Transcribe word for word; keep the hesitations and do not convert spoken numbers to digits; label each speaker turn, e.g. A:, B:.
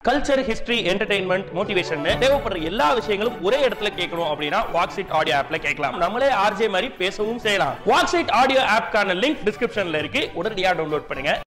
A: Culture, history, entertainment, motivation தேவைப்படுற எல்லா விஷயங்களும் ஒரே இடத்துல கேட்கணும் அப்படின்னா Voxit Audio Appல கேட்கலாம். நம்மளே ஆர்ஜே மாதிரி பேசவும் செய்யலாம். Voxit Audio Appக்கான லிங்க் டிஸ்கிரிப்ஷன்ல இருக்கு. உடனடியாக டவுன்லோட் பண்ணுங்க.